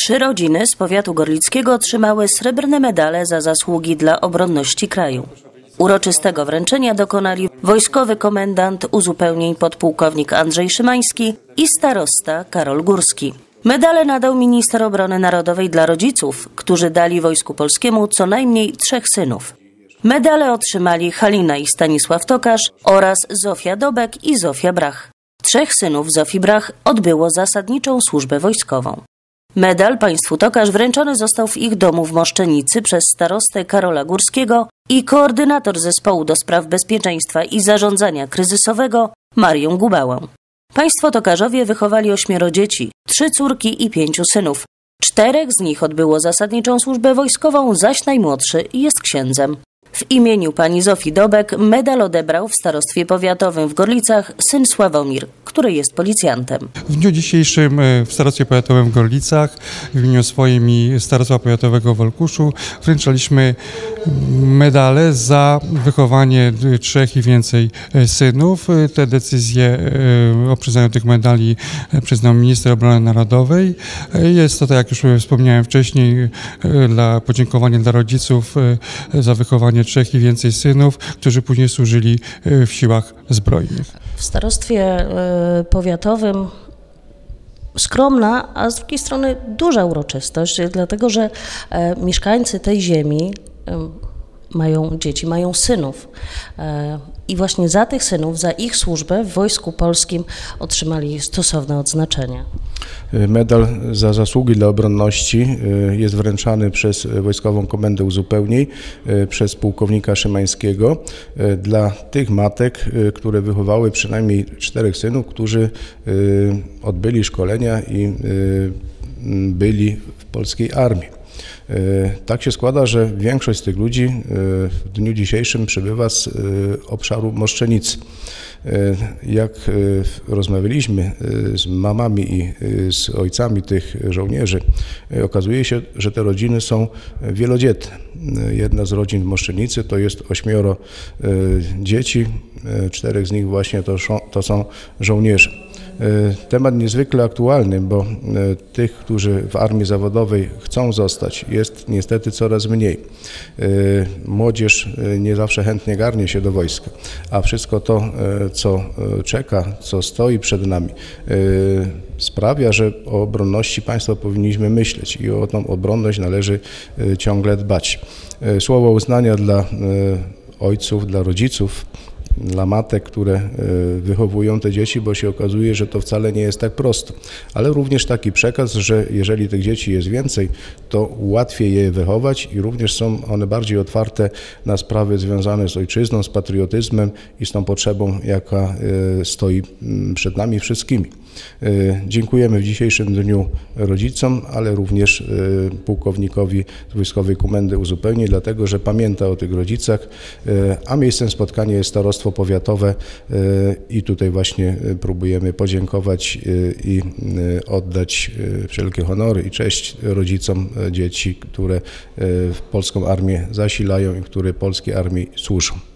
3 rodziny z powiatu gorlickiego otrzymały srebrne medale za zasługi dla obronności kraju. Uroczystego wręczenia dokonali wojskowy komendant uzupełnień podpułkownik Andrzej Szymański i starosta Karol Górski. Medale nadał minister obrony narodowej dla rodziców, którzy dali Wojsku Polskiemu co najmniej 3 synów. Medale otrzymali Halina i Stanisław Tokarz oraz Zofia Dobek i Zofia Brach. 3 synów Zofii Brach odbyło zasadniczą służbę wojskową. Medal państwu Tokarz wręczony został w ich domu w Moszczenicy przez starostę Karola Górskiego i koordynator zespołu do spraw bezpieczeństwa i zarządzania kryzysowego Marię Gubałę. Państwo Tokarzowie wychowali 8 dzieci, 3 córki i 5 synów. 4 z nich odbyło zasadniczą służbę wojskową, zaś najmłodszy jest księdzem. W imieniu pani Zofii Dobek medal odebrał w starostwie powiatowym w Gorlicach syn Sławomir, który jest policjantem. W dniu dzisiejszym w starostwie powiatowym w Gorlicach w imieniu swoim i starostwa powiatowego w Olkuszu wręczaliśmy medale za wychowanie 3 i więcej synów. Te decyzje o przyznaniu tych medali przyznał minister obrony narodowej. Jest to, tak jak już wspomniałem wcześniej, podziękowanie dla rodziców za wychowanie 3 i więcej synów, którzy później służyli w siłach zbrojnych. W starostwie powiatowym skromna, a z drugiej strony duża uroczystość, dlatego że mieszkańcy tej ziemi mają dzieci, mają synów i właśnie za tych synów, za ich służbę w Wojsku Polskim otrzymali stosowne odznaczenia. Medal za zasługi dla obronności jest wręczany przez Wojskową Komendę Uzupełnień, przez pułkownika Szymańskiego dla tych matek, które wychowały przynajmniej 4 synów, którzy odbyli szkolenia i byli w polskiej armii. Tak się składa, że większość z tych ludzi w dniu dzisiejszym przybywa z obszaru Moszczenicy. Jak rozmawialiśmy z mamami i z ojcami tych żołnierzy, okazuje się, że te rodziny są wielodzietne. Jedna z rodzin w Moszczenicy to jest 8 dzieci, 4 z nich właśnie to są żołnierze. Temat niezwykle aktualny, bo tych, którzy w armii zawodowej chcą zostać, jest niestety coraz mniej. Młodzież nie zawsze chętnie garnie się do wojska, a wszystko to, co czeka, co stoi przed nami, sprawia, że o obronności państwa powinniśmy myśleć i o tą obronność należy ciągle dbać. Słowo uznania dla ojców, dla rodziców, dla matek, które wychowują te dzieci, bo się okazuje, że to wcale nie jest tak prosto. Ale również taki przekaz, że jeżeli tych dzieci jest więcej, to łatwiej je wychować i również są one bardziej otwarte na sprawy związane z ojczyzną, z patriotyzmem i z tą potrzebą, jaka stoi przed nami wszystkimi. Dziękujemy w dzisiejszym dniu rodzicom, ale również pułkownikowi z Wojskowej Komendy Uzupełnień, dlatego że pamięta o tych rodzicach, a miejscem spotkania jest starostwo powiatowe i tutaj właśnie próbujemy podziękować i oddać wszelkie honory i cześć rodzicom dzieci, które polską armię zasilają i które polskiej armii służą.